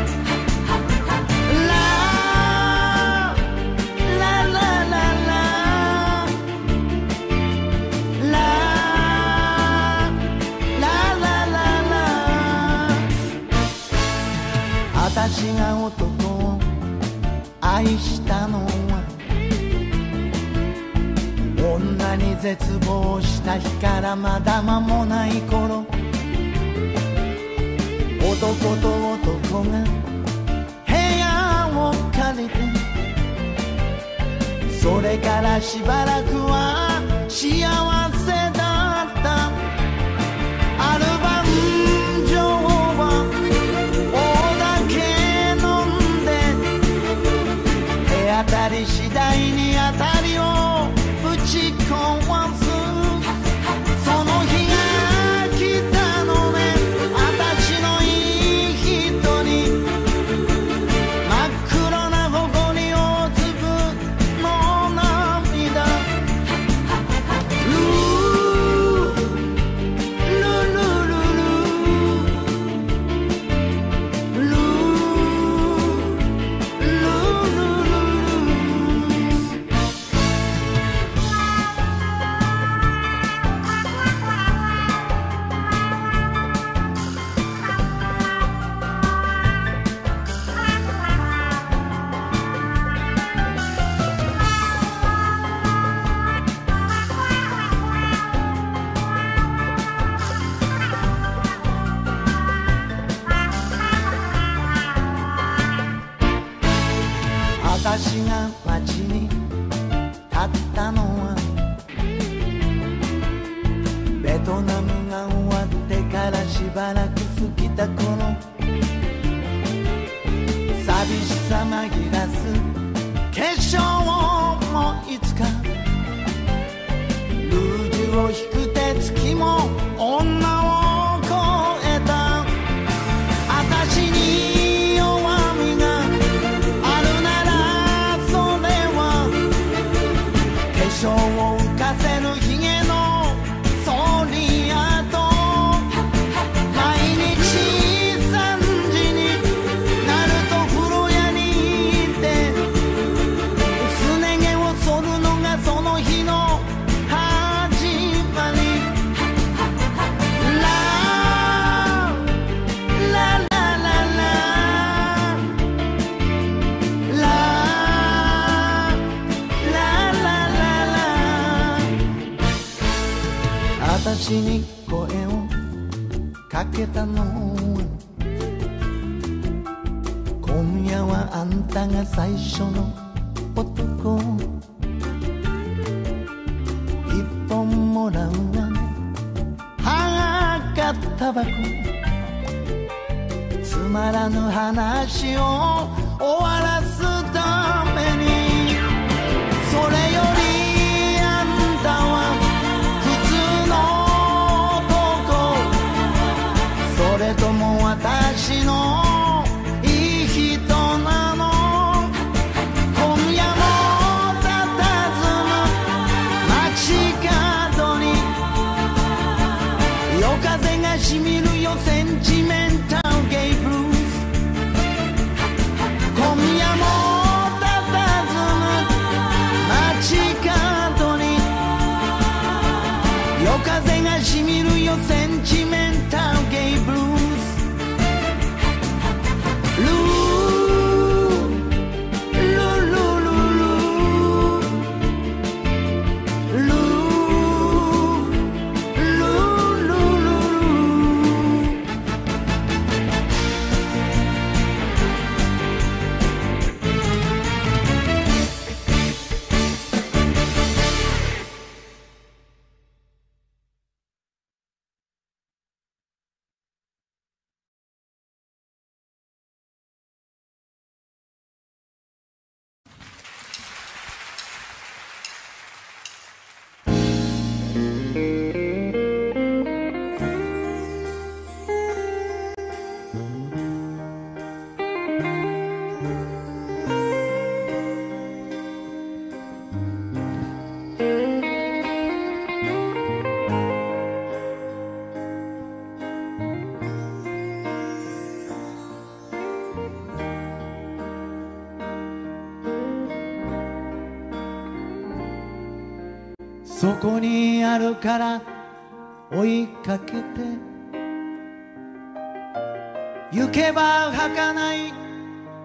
ララララララララララな男を愛したのは女に絶望した日からまだ間もない頃、男と男が部屋を借りて、それからしばらくは幸せだった。ある晩女は大酒飲んで、手当たり次第に当たりをぶち壊す。その日が来たのね、私のいい人に。真っ黒な誇りをつぶの涙。ルールルルルルルルル私が街に立ったのは、ベトナムが終わってからしばらく過ぎた頃、寂しさ紛らす化粧もいつかルージュを引く手つきも女を超えた。私に弱みがあるならそれは、化粧を浮かせるヒゲのそり跡。毎日さんじになると風呂屋に行って、すね毛を剃るのがその日の始まり。ララララララララララ。私に声をかけたのは、今夜はあんたが最初の男。一本もらうわね、はがかタバコ。つまらぬ話を終わらすために。それよりあんたは普通の男、それとも私のいい人なの。今夜も佇む街角に、夜風がしみるよセンチメンタルゲイブルース。今夜も佇む街角に、夜風がしみるよセンチメンタルゲイブルース。ルールルルルルルルルル。そこにあるから追いかけて行けば儚い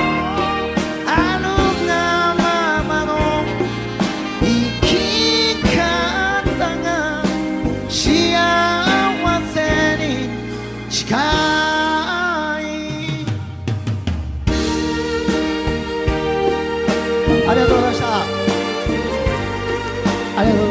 あるがままの生き方が幸せに近い。ありがとうございました。ありがとうございました。